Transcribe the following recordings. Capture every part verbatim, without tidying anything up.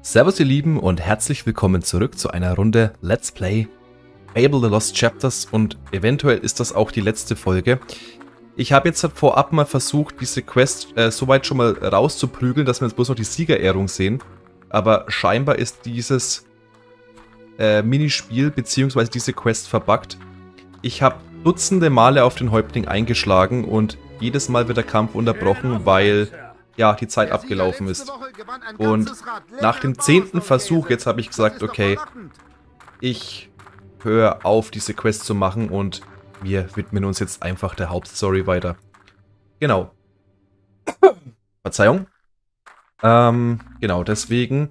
Servus ihr Lieben und herzlich willkommen zurück zu einer Runde Let's Play Fable The Lost Chapters und eventuell ist das auch die letzte Folge. Ich habe jetzt vorab mal versucht, diese Quest äh, soweit schon mal rauszuprügeln, dass wir jetzt bloß noch die Siegerehrung sehen. Aber scheinbar ist dieses äh, Minispiel bzw. diese Quest verbuggt. Ich habe dutzende Male auf den Häuptling eingeschlagen und jedes Mal wird der Kampf unterbrochen, weil ja, die Zeit abgelaufen ist. Und nach dem zehnten Versuch, jetzt habe ich gesagt, okay, ich höre auf, diese Quest zu machen und wir widmen uns jetzt einfach der Hauptstory weiter. Genau. Verzeihung. Ähm, genau, deswegen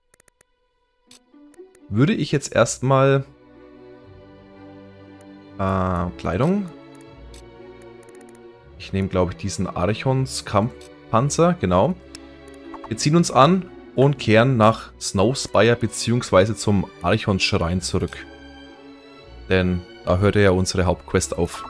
würde ich jetzt erstmal äh, Kleidung. Ich nehme, glaube ich, diesen Archons Kampfpanzer, genau. Wir ziehen uns an und kehren nach Snowspire bzw. zum Archons Schrein zurück. Denn da hörte ja unsere Hauptquest auf.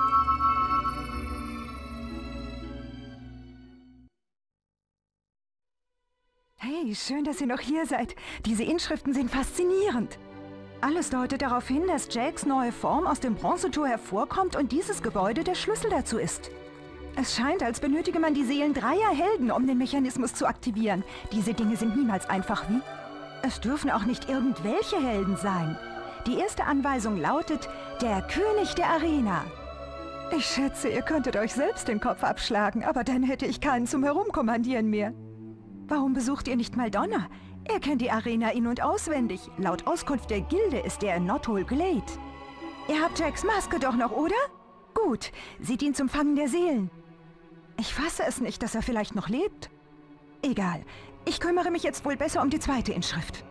Hey, schön, dass ihr noch hier seid. Diese Inschriften sind faszinierend. Alles deutet darauf hin, dass Jakes neue Form aus dem Bronzetor hervorkommt und dieses Gebäude der Schlüssel dazu ist. Es scheint, als benötige man die Seelen dreier Helden, um den Mechanismus zu aktivieren. Diese Dinge sind niemals einfach wie. Es dürfen auch nicht irgendwelche Helden sein. Die erste Anweisung lautet, der König der Arena. Ich schätze, ihr könntet euch selbst den Kopf abschlagen, aber dann hätte ich keinen zum Herumkommandieren mehr. Warum besucht ihr nicht mal Donner? Er kennt die Arena in- und auswendig. Laut Auskunft der Gilde ist er in Knothole Glade. Ihr habt Jacks Maske doch noch, oder? Gut, sie dient zum Fangen der Seelen. Ich fasse es nicht, dass er vielleicht noch lebt. Egal, ich kümmere mich jetzt wohl besser um die zweite Inschrift.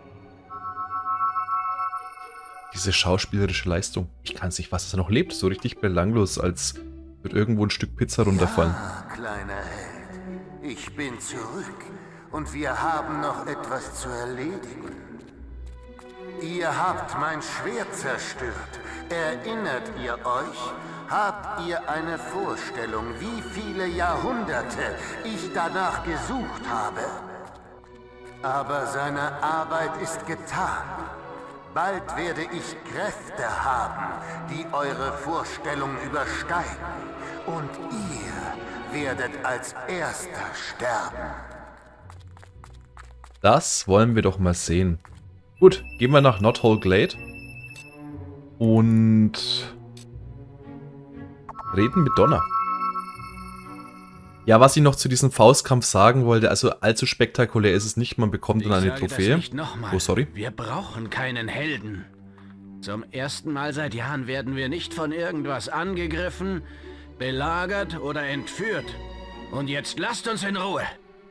Diese schauspielerische Leistung. Ich kann es nicht fassen, dass er noch lebt. So richtig belanglos, als wird irgendwo ein Stück Pizza runterfallen. Ja, kleiner Held. Ich bin zurück und wir haben noch etwas zu erledigen. Ihr habt mein Schwert zerstört. Erinnert ihr euch? Habt ihr eine Vorstellung, wie viele Jahrhunderte ich danach gesucht habe? Aber seine Arbeit ist getan. Bald werde ich Kräfte haben, die eure Vorstellung übersteigen. Und ihr werdet als Erster sterben. Das wollen wir doch mal sehen. Gut, gehen wir nach Knothole Glade. Und reden mit Donner. Ja, was ich noch zu diesem Faustkampf sagen wollte, also allzu spektakulär ist es nicht, man bekommt dann eine Trophäe. Oh, sorry. Wir brauchen keinen Helden. Zum ersten Mal seit Jahren werden wir nicht von irgendwas angegriffen, belagert oder entführt. Und jetzt lasst uns in Ruhe.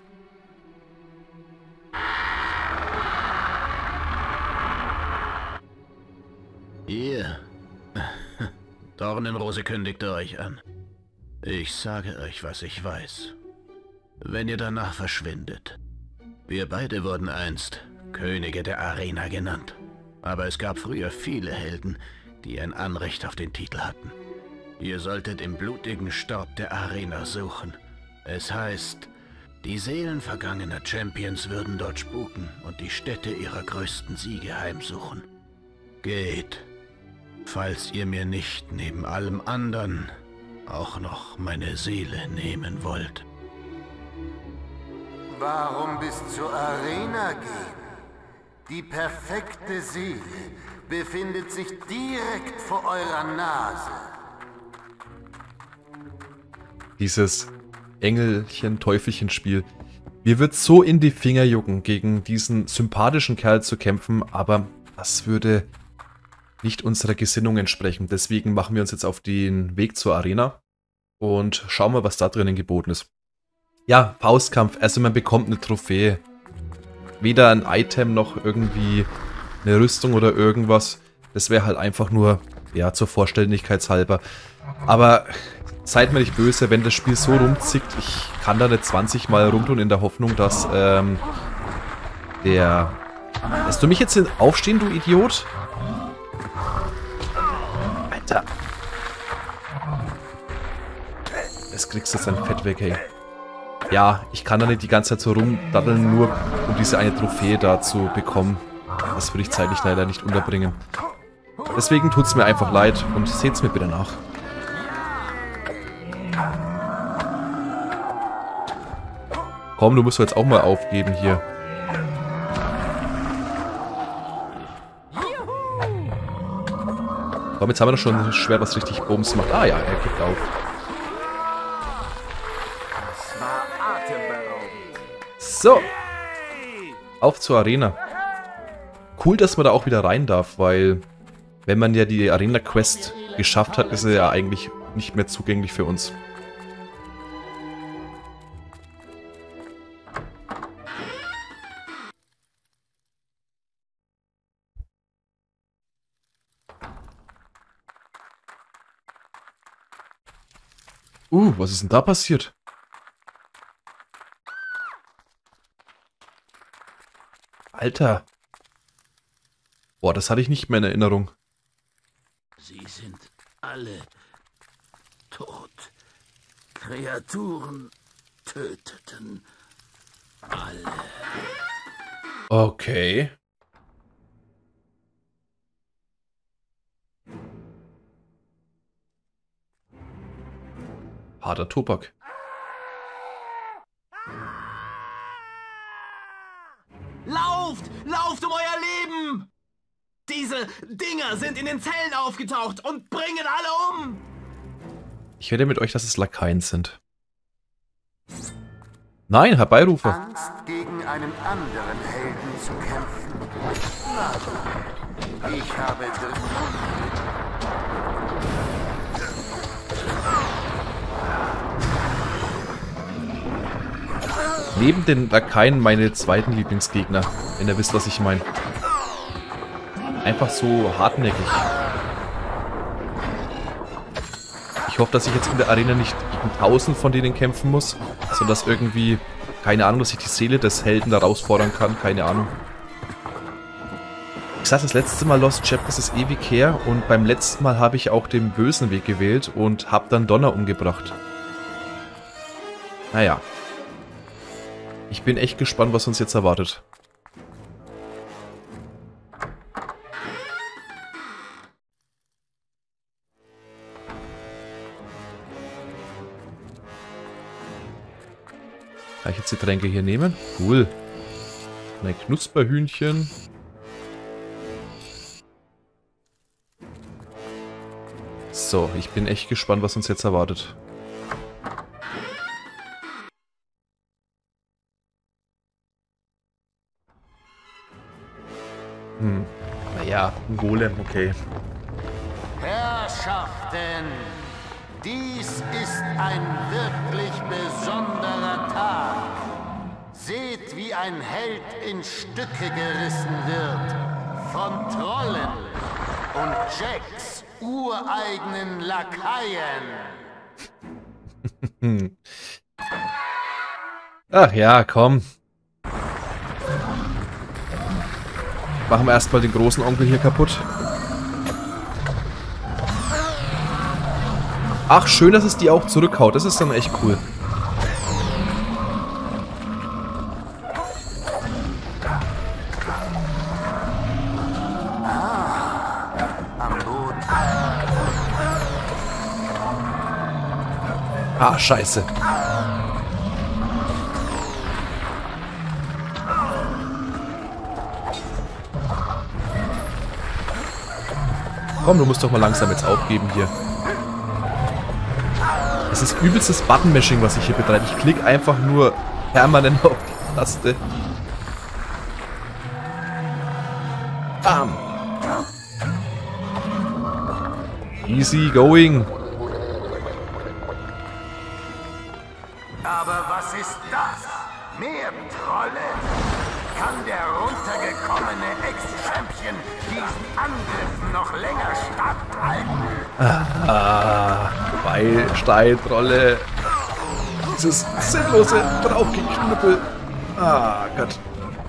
Ihr. Dornenrose kündigte euch an. Ich sage euch, was ich weiß. Wenn ihr danach verschwindet. Wir beide wurden einst Könige der Arena genannt. Aber es gab früher viele Helden, die ein Anrecht auf den Titel hatten. Ihr solltet im blutigen Staub der Arena suchen. Es heißt, die Seelen vergangener Champions würden dort spuken und die Stätte ihrer größten Siege heimsuchen. Geht, falls ihr mir nicht neben allem anderen auch noch meine Seele nehmen wollt. Warum bis zur Arena gehen? Die perfekte Seele befindet sich direkt vor eurer Nase. Dieses Engelchen-Teufelchen-Spiel. Mir wird so in die Finger jucken, gegen diesen sympathischen Kerl zu kämpfen, aber das würde nicht unserer Gesinnung entsprechen. Deswegen machen wir uns jetzt auf den Weg zur Arena und schauen mal, was da drinnen geboten ist. Ja, Faustkampf. Also man bekommt eine Trophäe. Weder ein Item noch irgendwie eine Rüstung oder irgendwas. Das wäre halt einfach nur, ja, zur Vollständigkeitshalber. Aber seid mir nicht böse, wenn das Spiel so rumzickt. Ich kann da nicht zwanzig Mal rumtun in der Hoffnung, dass ähm, der... Lässt du mich jetzt aufstehen, du Idiot? Alter. Jetzt kriegst du jetzt dein Fett weg, hey. Ja, ich kann da nicht die ganze Zeit so rumdaddeln, nur um diese eine Trophäe da zu bekommen. Das würde ich zeitlich leider nicht unterbringen. Deswegen tut es mir einfach leid und seht es mir bitte nach. Komm, du musst jetzt auch mal aufgeben hier. Komm, jetzt haben wir doch schon ein Schwert, was richtig Bums macht. Ah ja, er gibt auf. So. Auf zur Arena. Cool, dass man da auch wieder rein darf, weil wenn man ja die Arena-Quest geschafft hat, ist er ja eigentlich nicht mehr zugänglich für uns. Uh, was ist denn da passiert? Alter. Boah, das hatte ich nicht mehr in Erinnerung. Sie sind alle tot. Kreaturen töteten alle. Okay. Harter Tobak. Lauft! Lauft um euer Leben! Diese Dinger sind in den Zellen aufgetaucht und bringen alle um! Ich wette mit euch, dass es Lakaien sind. Nein, Herbeirufer. Angst, gegen einen anderen Helden zu kämpfen. Na, ich habe Neben den Lakaien meine zweiten Lieblingsgegner, wenn ihr wisst, was ich meine. Einfach so hartnäckig. Ich hoffe, dass ich jetzt in der Arena nicht gegen tausend von denen kämpfen muss, sondern dass irgendwie, keine Ahnung, dass ich die Seele des Helden da herausfordern kann, keine Ahnung. Ich sagte, das letzte Mal Lost Chapters ist ewig her und beim letzten Mal habe ich auch den bösen Weg gewählt und habe dann Donner umgebracht. Naja. Ich bin echt gespannt, was uns jetzt erwartet. Kann ich jetzt die Tränke hier nehmen? Cool. Ein Knusperhühnchen. So, ich bin echt gespannt, was uns jetzt erwartet. Hm. Naja, ein Golem, okay. Herrschaften, dies ist ein wirklich besonderer Tag. Seht, wie ein Held in Stücke gerissen wird. Von Trollen und Jacks ureigenen Lakaien. Ach ja, komm. Machen wir erstmal den großen Onkel hier kaputt. Ach, schön, dass es die auch zurückhaut. Das ist dann echt cool. Ah, scheiße. Komm, du musst doch mal langsam jetzt aufgeben hier. Es ist übelstes Button-Mashing, was ich hier betreibe. Ich klicke einfach nur permanent auf die Taste. Bam. Easy going. Aber was ist das? Mehr Trolle? Kann der runtergekommene Ex-Champion diesen Angriffen noch länger standhalten? Ah, bei Steintrolle. Dieses sinnlose Draufgeknüppel. Ah, Gott.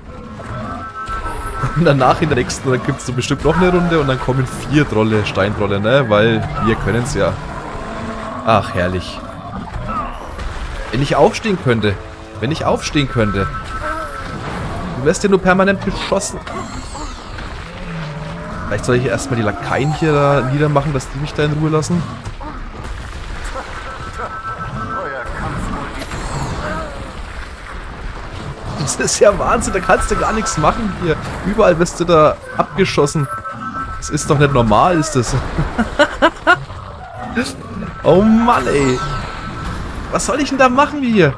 Und danach in der nächsten, dann gibt es so bestimmt noch eine Runde und dann kommen vier Trolle, Steintrolle, ne? Weil wir können es ja. Ach, herrlich. Wenn ich aufstehen könnte. Wenn ich aufstehen könnte. Du wirst ja nur permanent beschossen. Vielleicht soll ich erstmal die Lakaien hier da niedermachen, dass die mich da in Ruhe lassen. Das ist ja Wahnsinn, da kannst du gar nichts machen hier. Überall wirst du da abgeschossen. Das ist doch nicht normal, ist das. Oh Mann, ey. Was soll ich denn da machen hier?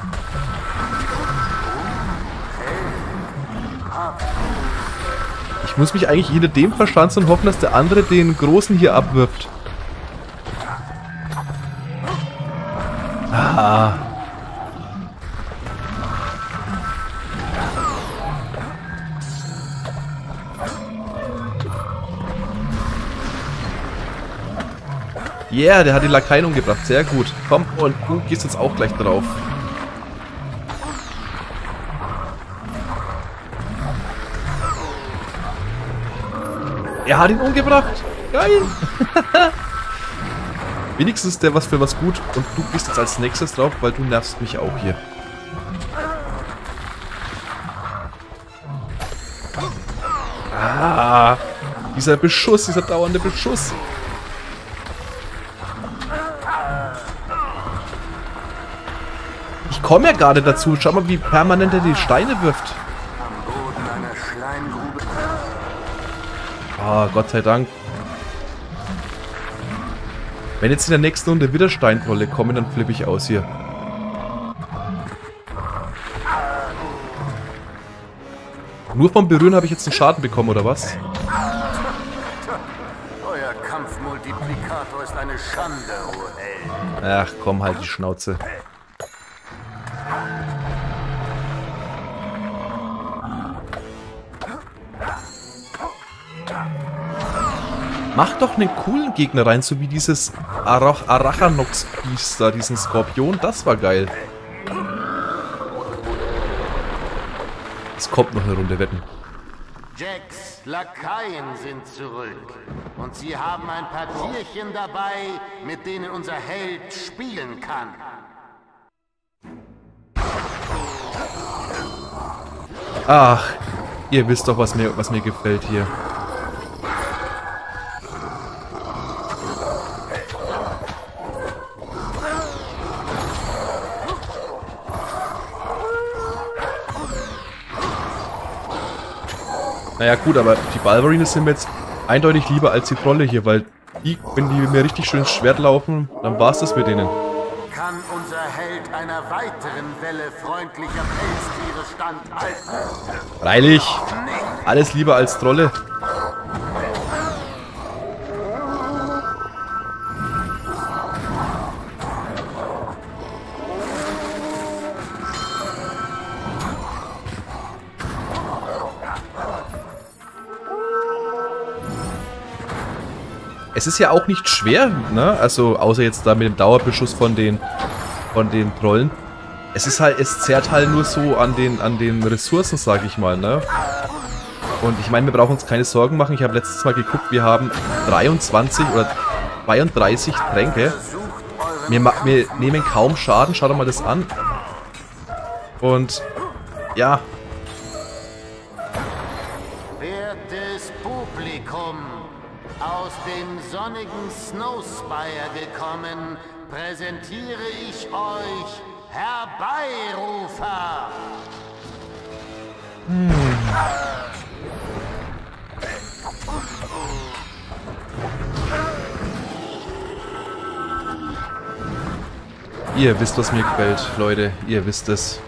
Ich muss mich eigentlich hinter dem verschanzen und hoffen, dass der andere den Großen hier abwirft. Ah. Yeah, der hat die Lakaien umgebracht. Sehr gut. Komm, und du gehst jetzt auch gleich drauf. Er hat ihn umgebracht. Geil. Wenigstens ist der was für was gut. Und du gehst jetzt als nächstes drauf, weil du nervst mich auch hier. Ah, dieser Beschuss, dieser dauernde Beschuss. Ich komme ja gerade dazu. Schau mal, wie permanent er die Steine wirft. Ah, Gott sei Dank. Wenn jetzt in der nächsten Runde wieder Steintrolle kommen, dann flippe ich aus hier. Nur vom Berühren habe ich jetzt einen Schaden bekommen, oder was? Euer Kampfmultiplikator ist eine Schande, oh Held. Ach komm, halt die Schnauze. Mach doch einen coolen Gegner rein, so wie dieses Arach Arachanox-Biest da, diesen Skorpion. Das war geil. Es kommt noch eine Runde, wetten. Jacks Lakaien sind zurück. Und sie haben ein paar Tierchen dabei, mit denen unser Held spielen kann. Ach, ihr wisst doch, was mir, was mir gefällt hier. Naja gut, aber die Balverines sind mir jetzt eindeutig lieber als die Trolle hier, weil die, wenn die mir richtig schön ins Schwert laufen, dann war's das mit denen. Kann unser Held einer weiteren Welle freundlicher Pelztiere standhalten? Freilich! Alles lieber als Trolle. Es ist ja auch nicht schwer, ne? Also außer jetzt da mit dem Dauerbeschuss von den von den Trollen. Es ist halt, es zerrt halt nur so an den an den Ressourcen, sag ich mal, ne? Und ich meine, wir brauchen uns keine Sorgen machen. Ich habe letztes Mal geguckt, wir haben dreiundzwanzig oder zweiunddreißig Tränke. Wir, wir nehmen kaum Schaden, schaut doch mal das an. Und ja. Wertes Publikum, aus dem sonnigen Snowspire gekommen, präsentiere ich euch Herbeirufer. Hm. Ihr wisst, was mir gefällt, Leute. Ihr wisst es.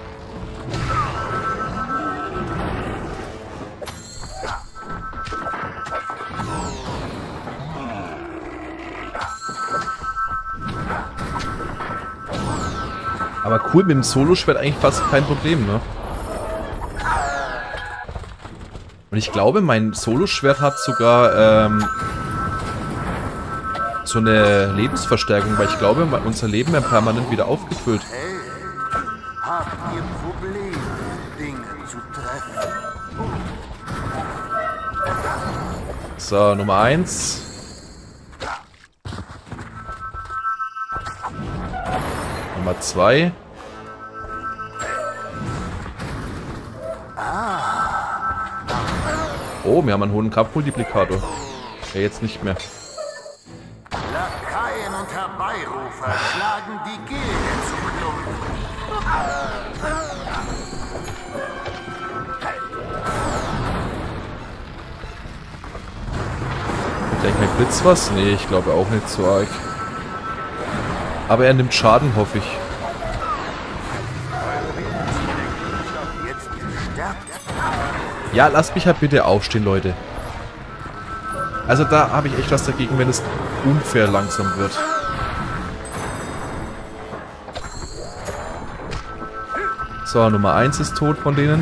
Aber cool, mit dem Solo-Schwert eigentlich fast kein Problem, ne? Und ich glaube, mein Solo-Schwert hat sogar ähm, so eine Lebensverstärkung, weil ich glaube, unser Leben wird permanent wieder aufgefüllt. Hey, habt ihr Probleme, Dinge zu treffen? So, Nummer eins. Nummer zwei. Ah, Oh, wir haben einen hohen Kampfmultiplikator. Ja, jetzt nicht mehr. Lakaien und Herbeirufer schlagen die Gilde zu Klumpen. Gleich mein Blitz was? Nee, ich glaube auch nicht so arg. Aber er nimmt Schaden, hoffe ich. Ja, lasst mich halt bitte aufstehen, Leute. Also da habe ich echt was dagegen, wenn es unfair langsam wird. So, Nummer eins ist tot von denen.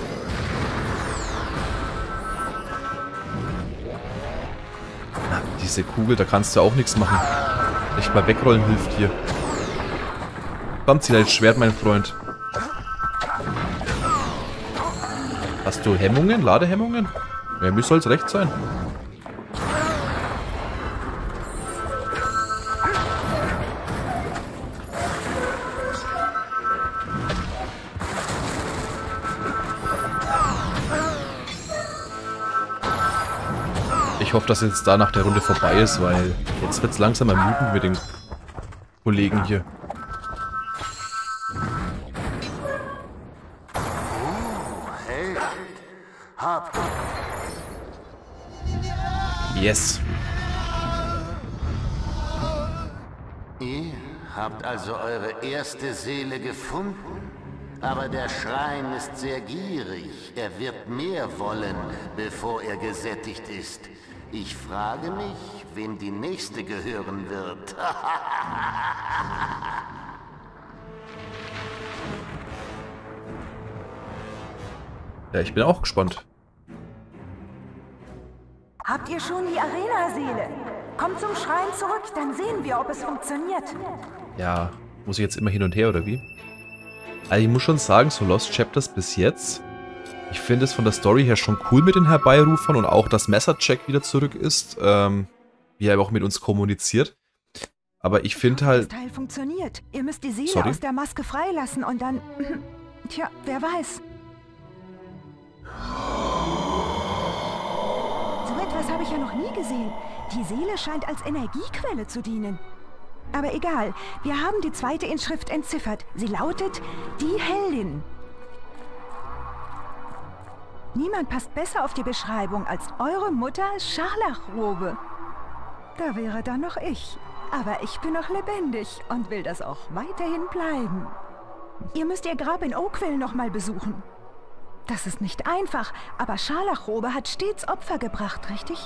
Na, diese Kugel, da kannst du auch nichts machen. Nicht mal wegrollen hilft hier. Komm, zieh dein Schwert, mein Freund. Hast du Hemmungen? Ladehemmungen? Ja, mir soll es recht sein. Ich hoffe, dass jetzt da nach der Runde vorbei ist, weil jetzt wird es langsam ermüdend mit den Kollegen hier. Yes. Ihr habt also eure erste Seele gefunden? Aber der Schrein ist sehr gierig. Er wird mehr wollen, bevor er gesättigt ist. Ich frage mich, wem die nächste gehören wird. Ja, ich bin auch gespannt. Habt ihr schon die Arena-Seele? Kommt zum Schrein zurück, dann sehen wir, ob es funktioniert. Ja, muss ich jetzt immer hin und her, oder wie? Also ich muss schon sagen, so Lost Chapters bis jetzt, ich finde es von der Story her schon cool mit den Herbeirufern und auch, dass Messerjack wieder zurück ist, ähm, wie er auch mit uns kommuniziert. Aber ich finde halt... Das Teil funktioniert. Ihr müsst die Seele Sorry? aus der Maske freilassen und dann... Tja, wer weiß. So etwas habe ich ja noch nie gesehen. Die Seele scheint als Energiequelle zu dienen. Aber egal, wir haben die zweite Inschrift entziffert. Sie lautet, die Heldin. Niemand passt besser auf die Beschreibung als eure Mutter Scharlachrobe. Da wäre dann noch ich. Aber ich bin noch lebendig und will das auch weiterhin bleiben. Ihr müsst ihr Grab in Oakville nochmal besuchen. Das ist nicht einfach, aber Scharlachrobe hat stets Opfer gebracht, richtig?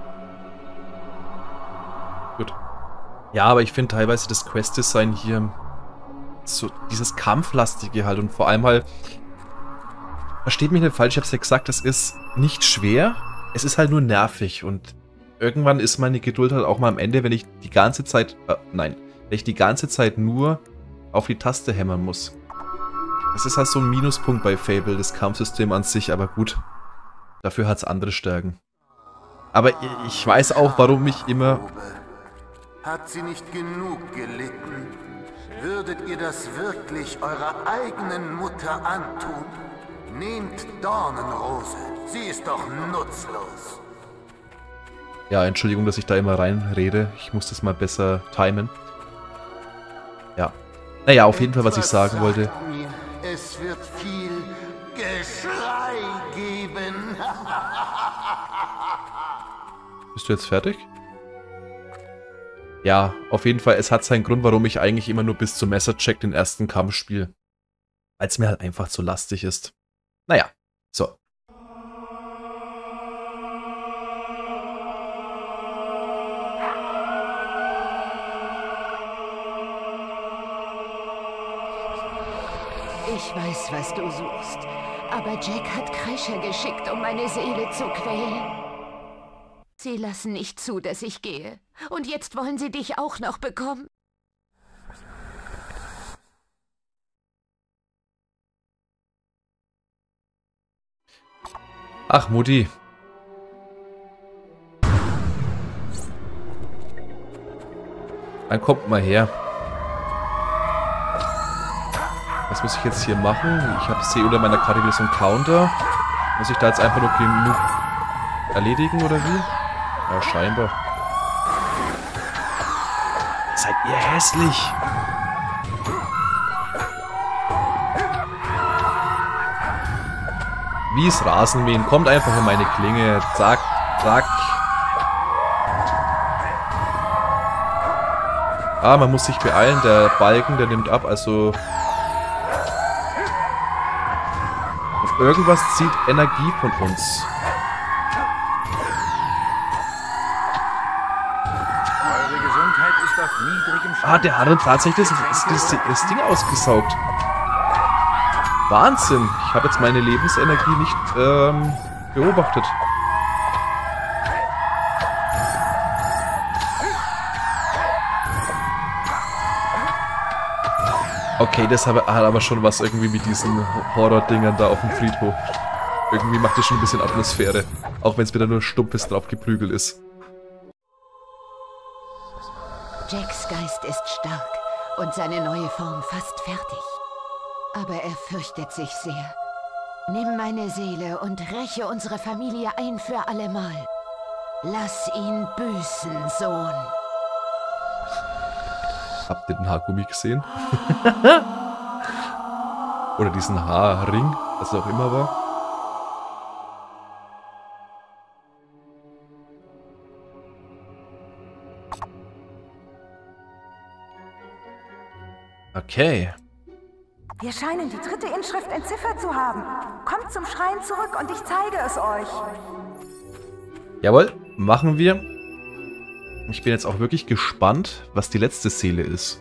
Gut. Ja, aber ich finde teilweise das Quest-Design hier so dieses Kampflastige halt und vor allem halt, versteht mich nicht falsch, ich habe es ja gesagt, das ist nicht schwer, es ist halt nur nervig und irgendwann ist meine Geduld halt auch mal am Ende, wenn ich die ganze Zeit, äh, nein, wenn ich die ganze Zeit nur auf die Taste hämmern muss. Das ist halt so ein Minuspunkt bei Fable, das Kampfsystem an sich, aber gut, dafür hat es andere Stärken. Aber ich weiß auch, warum ich immer... Hat sie nicht genug gelitten? Würdet ihr das wirklich eurer eigenen Mutter antun? Nehmt Dornenrose, sie ist doch nutzlos. Ja, Entschuldigung, dass ich da immer reinrede. Ich muss das mal besser timen. Ja. Naja, auf jeden Fall, was ich sagen wollte. Mir, es wird viel Geschrei geben. Bist du jetzt fertig? Ja, auf jeden Fall, es hat seinen Grund, warum ich eigentlich immer nur bis zum Messercheck den ersten Kampf spiele. Weil es mir halt einfach zu lastig ist. Naja, so. Ich weiß, was du suchst, aber Jack hat Crasher geschickt, um meine Seele zu quälen. Sie lassen nicht zu, dass ich gehe. Und jetzt wollen sie dich auch noch bekommen. Ach, Mutti. Dann kommt mal her. Was muss ich jetzt hier machen? Ich habe sehe unter meiner Karte wieder so einen Counter. Muss ich da jetzt einfach nur genug erledigen, oder wie? Ja, scheinbar. Seid ihr hässlich! Wie es Rasenmähen. Kommt einfach in meine Klinge. Zack, zack. Ah, man muss sich beeilen. Der Balken, der nimmt ab. Also... Und irgendwas zieht Energie von uns. Eure Gesundheit ist auf niedrigem Stand. Ah, der hat uns tatsächlich das, das, das, das Ding ausgesaugt. Wahnsinn. Ich habe jetzt meine Lebensenergie nicht ähm, beobachtet. Okay, das hat aber schon was irgendwie mit diesen Horror-Dingern da auf dem Friedhof. Irgendwie macht das schon ein bisschen Atmosphäre. Auch wenn es wieder nur stumpfes drauf geprügelt ist. Jacks Geist ist stark und seine neue Form fast fertig. Aber er fürchtet sich sehr. Nimm meine Seele und räche unsere Familie ein für allemal. Lass ihn büßen, Sohn. Habt ihr den Haargummi gesehen? Oder diesen Haarring, was es auch immer war. Okay. Wir scheinen die dritte Inschrift entziffert zu haben. Kommt zum Schrein zurück und ich zeige es euch. Jawohl, machen wir. Ich bin jetzt auch wirklich gespannt, was die letzte Seele ist.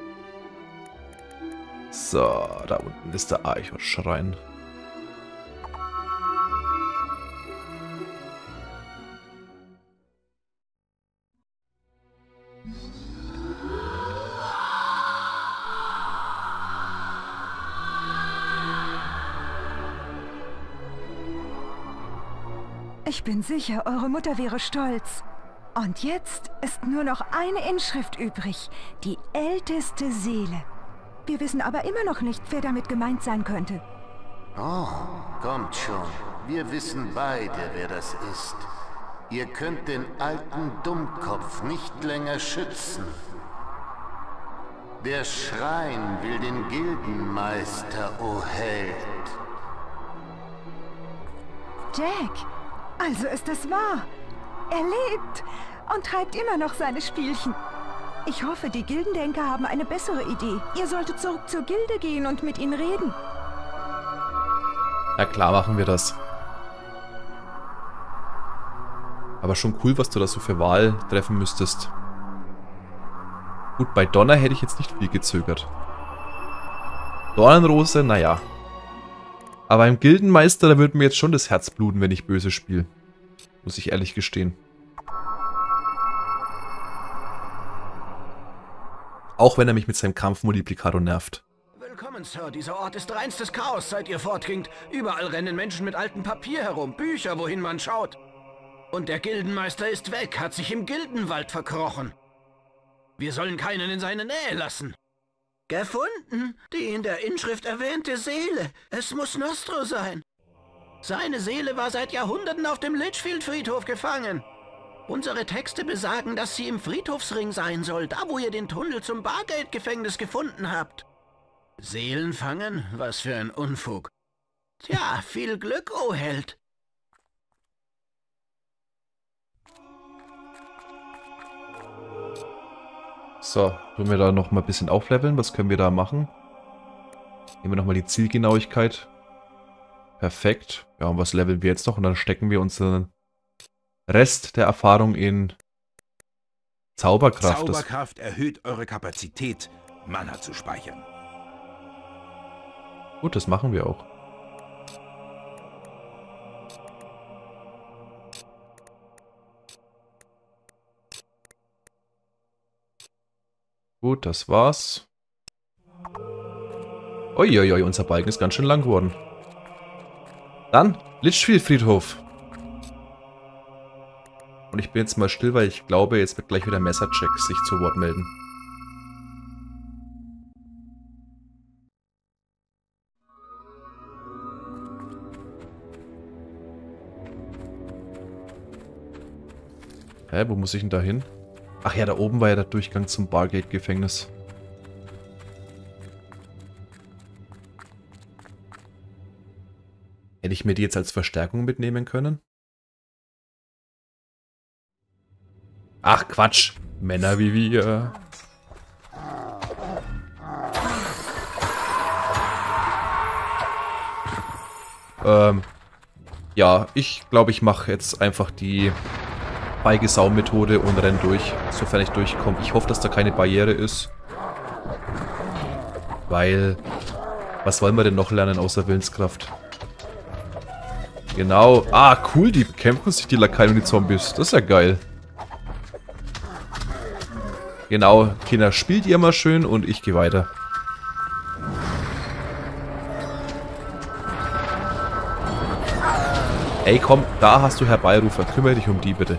So, da unten ist der Archos-Schrein. Ich bin sicher, eure Mutter wäre stolz. Und jetzt ist nur noch eine Inschrift übrig. Die älteste Seele. Wir wissen aber immer noch nicht, wer damit gemeint sein könnte. Oh, kommt schon. Wir wissen beide, wer das ist. Ihr könnt den alten Dummkopf nicht länger schützen. Der Schrein will den Gildenmeister, o Held. Jack, also ist es wahr. Er lebt und treibt immer noch seine Spielchen. Ich hoffe, die Gildendenker haben eine bessere Idee. Ihr solltet zurück zur Gilde gehen und mit ihnen reden. Ja klar, machen wir das. Aber schon cool, was du da so für Wahl treffen müsstest. Gut, bei Donner hätte ich jetzt nicht viel gezögert. Dornenrose, naja. Aber im Gildenmeister, da würde mir jetzt schon das Herz bluten, wenn ich böse spiele. Muss ich ehrlich gestehen. Auch wenn er mich mit seinem Kampfmultiplikator nervt. Willkommen, Sir. Dieser Ort ist reinstes Chaos, seit ihr fortgingt. Überall rennen Menschen mit altem Papier herum, Bücher, wohin man schaut. Und der Gildenmeister ist weg, hat sich im Gildenwald verkrochen. Wir sollen keinen in seine Nähe lassen. Gefunden? Die in der Inschrift erwähnte Seele. Es muss Nostro sein. Seine Seele war seit Jahrhunderten auf dem Litchfield-Friedhof gefangen. Unsere Texte besagen, dass sie im Friedhofsring sein soll, da wo ihr den Tunnel zum Bargate-Gefängnis gefunden habt. Seelen fangen? Was für ein Unfug. Tja, viel Glück, o Held. So, tun wir da noch mal ein bisschen aufleveln. Was können wir da machen? Nehmen wir nochmal die Zielgenauigkeit. Perfekt. Ja, und was leveln wir jetzt noch? Und dann stecken wir unseren Rest der Erfahrung in Zauberkraft. Zauberkraft erhöht eure Kapazität, Mana zu speichern. Gut, das machen wir auch. Gut, das war's. Uiuiui, unser Balken ist ganz schön lang geworden. Dann, Litchfield-Friedhof. Und ich bin jetzt mal still, weil ich glaube, jetzt wird gleich wieder Messercheck sich zu Wort melden. Hä, wo muss ich denn da hin? Ach ja, da oben war ja der Durchgang zum Bargate-Gefängnis. Hätte ich mir die jetzt als Verstärkung mitnehmen können? Ach, Quatsch. Männer wie wir. Ähm, ja, ich glaube, ich mache jetzt einfach die Beigesau-Methode und renn durch, sofern ich durchkomme. Ich hoffe, dass da keine Barriere ist. Weil, was wollen wir denn noch lernen außer Willenskraft? Genau. Ah, cool, die bekämpfen sich, die Lakaien und die Zombies. Das ist ja geil. Genau, Kinder, spielt ihr mal schön und ich gehe weiter. Ey, komm, da hast du Herbeirufer. Kümmere dich um die bitte.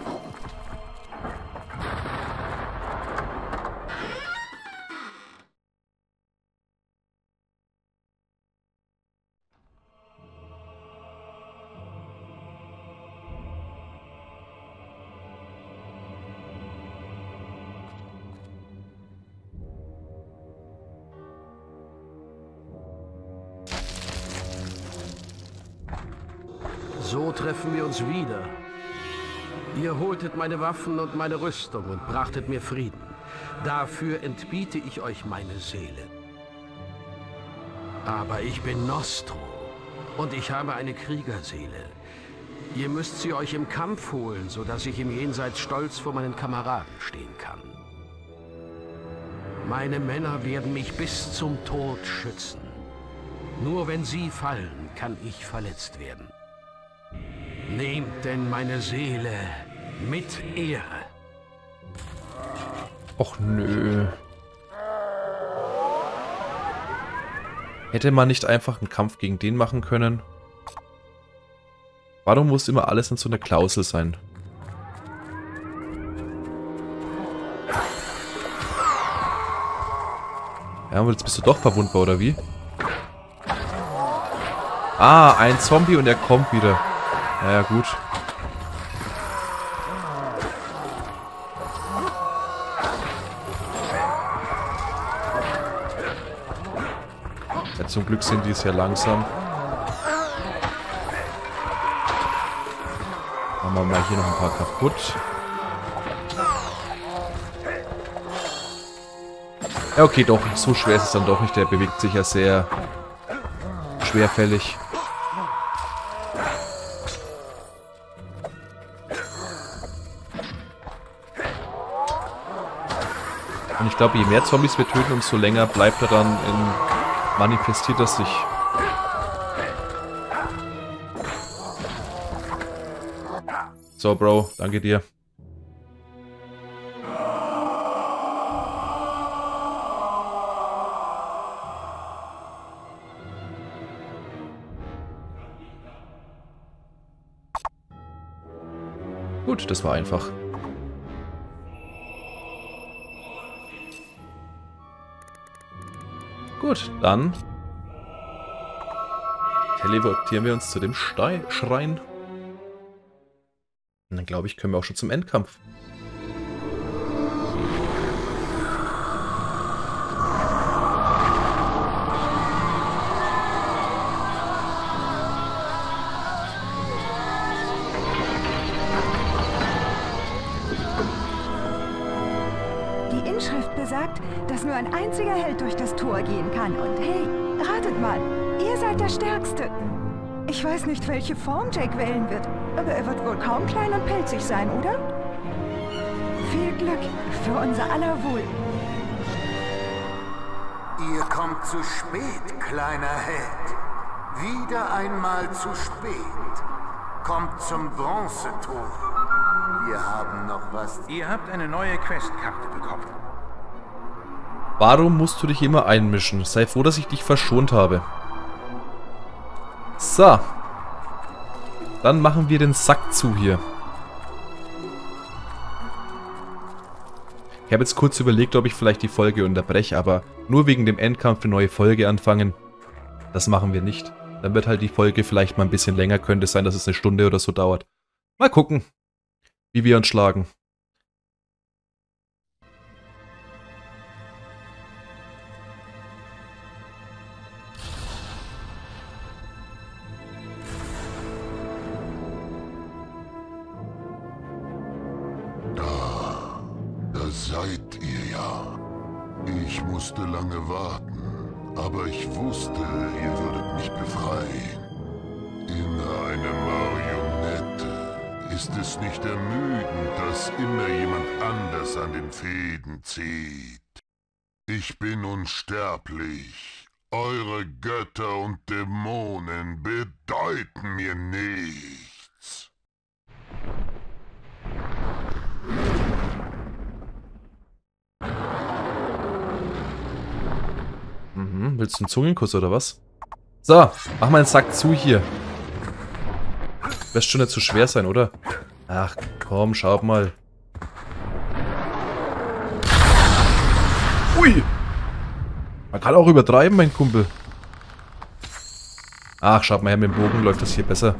So treffen wir uns wieder. Ihr holtet meine Waffen und meine Rüstung und brachtet mir Frieden. Dafür entbiete ich euch meine Seele. Aber ich bin Nostro und ich habe eine Kriegerseele. Ihr müsst sie euch im Kampf holen, sodass ich im Jenseits stolz vor meinen Kameraden stehen kann. Meine Männer werden mich bis zum Tod schützen. Nur wenn sie fallen, kann ich verletzt werden. Nehmt denn meine Seele mit Ehre. Och nö. Hätte man nicht einfach einen Kampf gegen den machen können? Warum muss immer alles in so einer Klausel sein? Ja, aber jetzt bist du doch verwundbar, oder wie? Ah, ein Zombie und er kommt wieder. Naja, gut. Ja, zum Glück sind die sehr langsam. Machen wir mal hier noch ein paar kaputt. Ja, okay, doch. So schwer ist es dann doch nicht. Der bewegt sich ja sehr schwerfällig. Und ich glaube, je mehr Zombies wir töten, umso länger bleibt er dann in... manifestiert er sich. So, Bro, danke dir. Gut, das war einfach. Gut, dann teleportieren wir uns zu dem Stei- Schrein. Und dann glaube ich, können wir auch schon zum Endkampf. Die Inschrift besagt, dass nur ein einziger Held durch das Tor gehen kann. Und hey, ratet mal, ihr seid der Stärkste. Ich weiß nicht, welche Form Jake wählen wird, aber er wird wohl kaum klein und pelzig sein, oder? Viel Glück für unser aller Wohl. Ihr kommt zu spät, kleiner Held. Wieder einmal zu spät. Kommt zum Bronzetor. Wir haben noch was... Ihr habt eine neue Questkarte bekommen. Warum musst du dich immer einmischen? Sei froh, dass ich dich verschont habe. So. Dann machen wir den Sack zu hier. Ich habe jetzt kurz überlegt, ob ich vielleicht die Folge unterbreche, aber nur wegen dem Endkampf eine neue Folge anfangen, das machen wir nicht. Dann wird halt die Folge vielleicht mal ein bisschen länger, könnte sein, dass es eine Stunde oder so dauert. Mal gucken, wie wir uns schlagen. seid ihr ja. Ich musste lange warten, aber ich wusste, ihr würdet mich befreien. Immer eine Marionette. Ist es nicht ermüdend, dass immer jemand anders an den Fäden zieht? Ich bin unsterblich. Eure Götter und Dämonen bedeuten mir nichts. Mhm, willst du einen Zungenkuss oder was? So, mach mal den Sack zu hier. Wird schon nicht zu schwer sein, oder? Ach komm, schaut mal. Ui! Man kann auch übertreiben, mein Kumpel. Ach, schaut mal her, mit dem Bogen läuft das hier besser.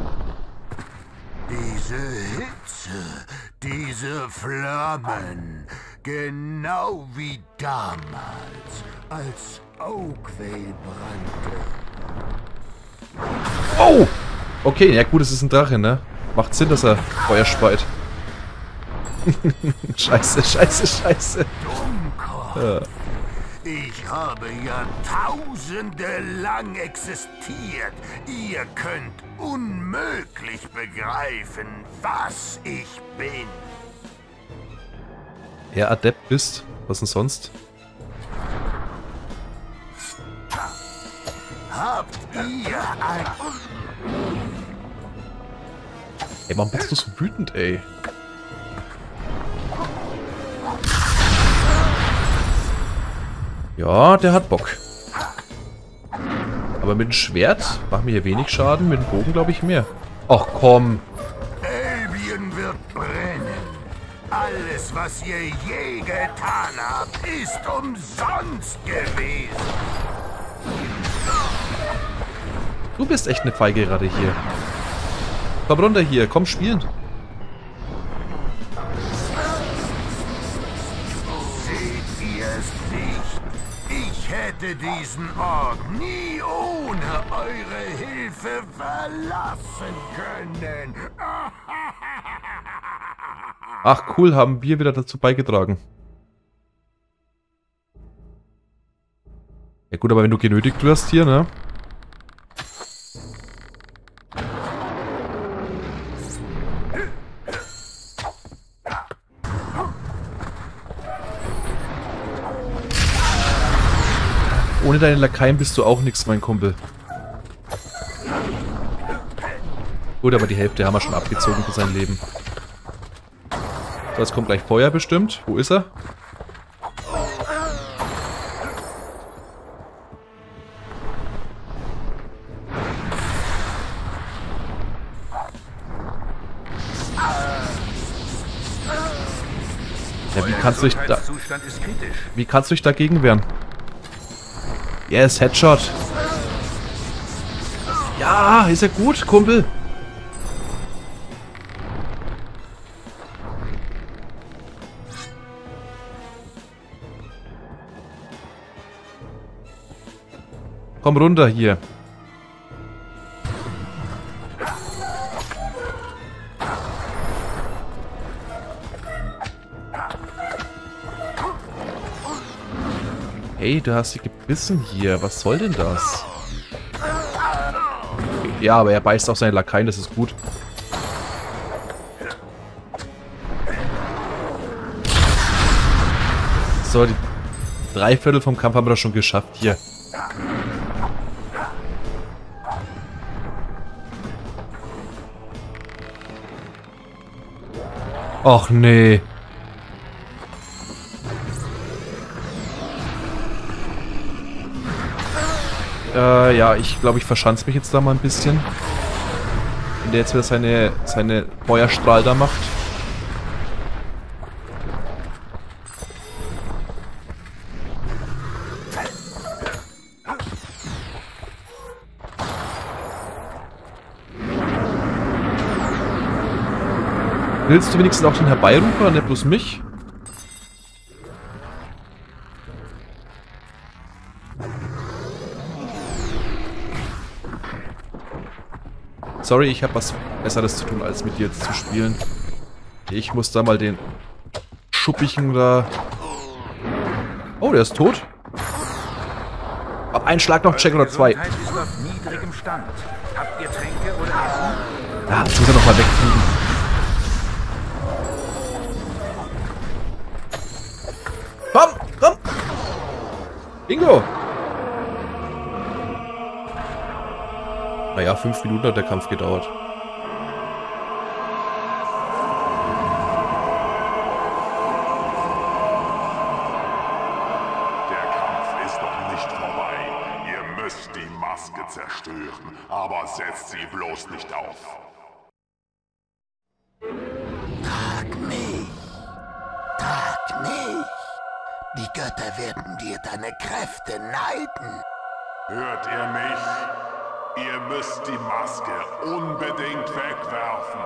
Diese Hitze, diese Flammen, genau wie damals, als Oakvale brannte. Oh! Okay, ja gut, es ist ein Drache, ne? Macht Sinn, dass er Feuer speit. Scheiße, scheiße, scheiße. Ja. Ich habe Jahrtausende lang existiert. Ihr könnt unmöglich begreifen, was ich bin. Ja, Adept bist. Was denn sonst? Habt ihr ein... Ey, warum bist du so wütend, ey? Ja, der hat Bock. Aber mit dem Schwert machen wir hier wenig Schaden, mit dem Bogen glaube ich mehr. Ach komm. Albion wird brennen. Alles, was ihr je getan habt, ist umsonst gewesen. Du bist echt eine Feige gerade hier. Komm runter hier, komm spielen. Seht ihr es nicht? Ich hätte diesen Ort nie ohne eure Hilfe verlassen können. Ach cool, haben wir wieder dazu beigetragen. Ja gut, aber wenn du genötigt wirst hier, ne? Ohne deine Lakaien bist du auch nichts, mein Kumpel. Gut, aber die Hälfte haben wir schon abgezogen für sein Leben. So, jetzt kommt gleich Feuer bestimmt. Wo ist er? Ja, wie kannst du dich da... Wie kannst du dich dagegen wehren? Yes, Headshot. Ja, ist ja gut, Kumpel. Komm runter hier. Hey, du hast dich gebissen hier. Was soll denn das? Okay. Ja, aber er beißt auf seine Lakaien, das ist gut. So, die drei Viertel vom Kampf haben wir doch schon geschafft hier. Och nee. Äh, ja, ich glaube, ich verschanze mich jetzt da mal ein bisschen. Wenn der jetzt wieder seine, seine Feuerstrahl da macht. Willst du wenigstens auch den herbeirufen oder nicht bloß mich? Sorry, ich habe was Besseres zu tun, als mit dir jetzt zu spielen. Ich muss da mal den Schuppigen da. Oh, der ist tot. Ab einen Schlag noch, Jack oder zwei. Ist auf niedrigem Stand. Habt ihr Tränke oder Essen? Ja, jetzt muss er nochmal wegfliegen. Komm, komm! Bingo! Naja, fünf Minuten hat der Kampf gedauert. Zerstören, aber setzt sie bloß nicht auf. Trag mich! Trag mich! Die Götter werden dir deine Kräfte neiden. Hört ihr mich? Ihr müsst die Maske unbedingt wegwerfen.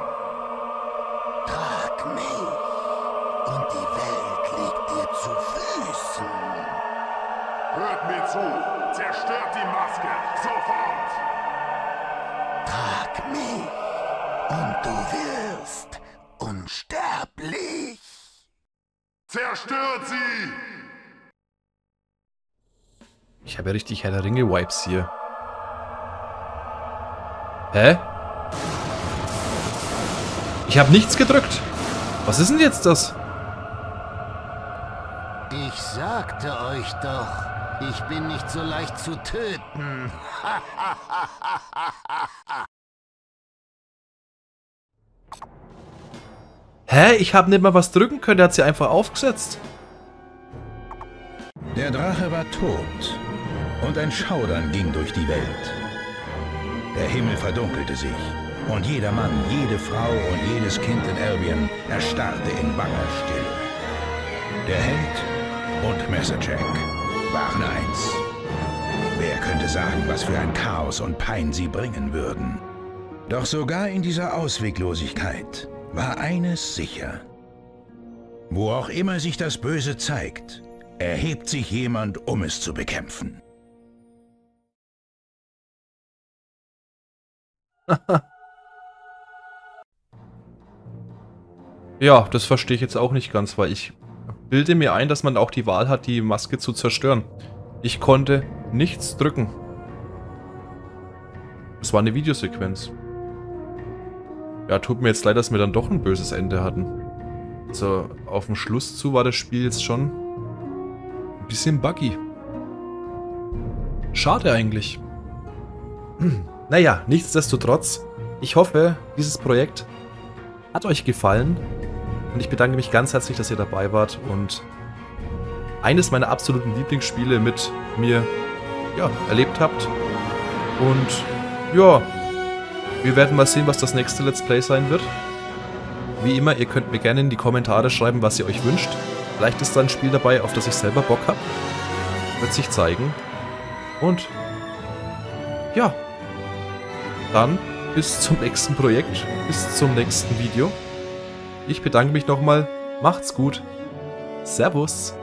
Trag mich! Und die Welt liegt dir zu Füßen. Hört mir zu! Zerstört die Maske! Sofort! Trag mich! Und du wirst unsterblich! Zerstört sie! Ich habe ja richtig Herr der Ringe-Vibes hier. Hä? Ich habe nichts gedrückt. Was ist denn jetzt das? Ich sagte euch doch, ich bin nicht so leicht zu töten. Hä? Ich habe nicht mal was drücken können, der hat sie einfach aufgesetzt. Der Drache war tot und ein Schaudern ging durch die Welt. Der Himmel verdunkelte sich und jeder Mann, jede Frau und jedes Kind in Albion erstarrte in banger Stille. Der Held und Messer Jack waren eins. Wer könnte sagen, was für ein Chaos und Pein sie bringen würden? Doch sogar in dieser Ausweglosigkeit war eines sicher. Wo auch immer sich das Böse zeigt, erhebt sich jemand, um es zu bekämpfen. Ja, das verstehe ich jetzt auch nicht ganz, weil ich bilde mir ein, dass man auch die Wahl hat, die Maske zu zerstören. Ich konnte nichts drücken. Es war eine Videosequenz. Ja, tut mir jetzt leid, dass wir dann doch ein böses Ende hatten. Also, auf dem Schluss zu war das Spiel jetzt schon ein bisschen buggy. Schade eigentlich. Hm. Naja, nichtsdestotrotz, ich hoffe, dieses Projekt hat euch gefallen. Und ich bedanke mich ganz herzlich, dass ihr dabei wart und eines meiner absoluten Lieblingsspiele mit mir ja, erlebt habt. Und ja, wir werden mal sehen, was das nächste Let's Play sein wird. Wie immer, ihr könnt mir gerne in die Kommentare schreiben, was ihr euch wünscht. Vielleicht ist da ein Spiel dabei, auf das ich selber Bock habe. Wird sich zeigen. Und ja, dann bis zum nächsten Projekt, bis zum nächsten Video. Ich bedanke mich nochmal. Macht's gut. Servus.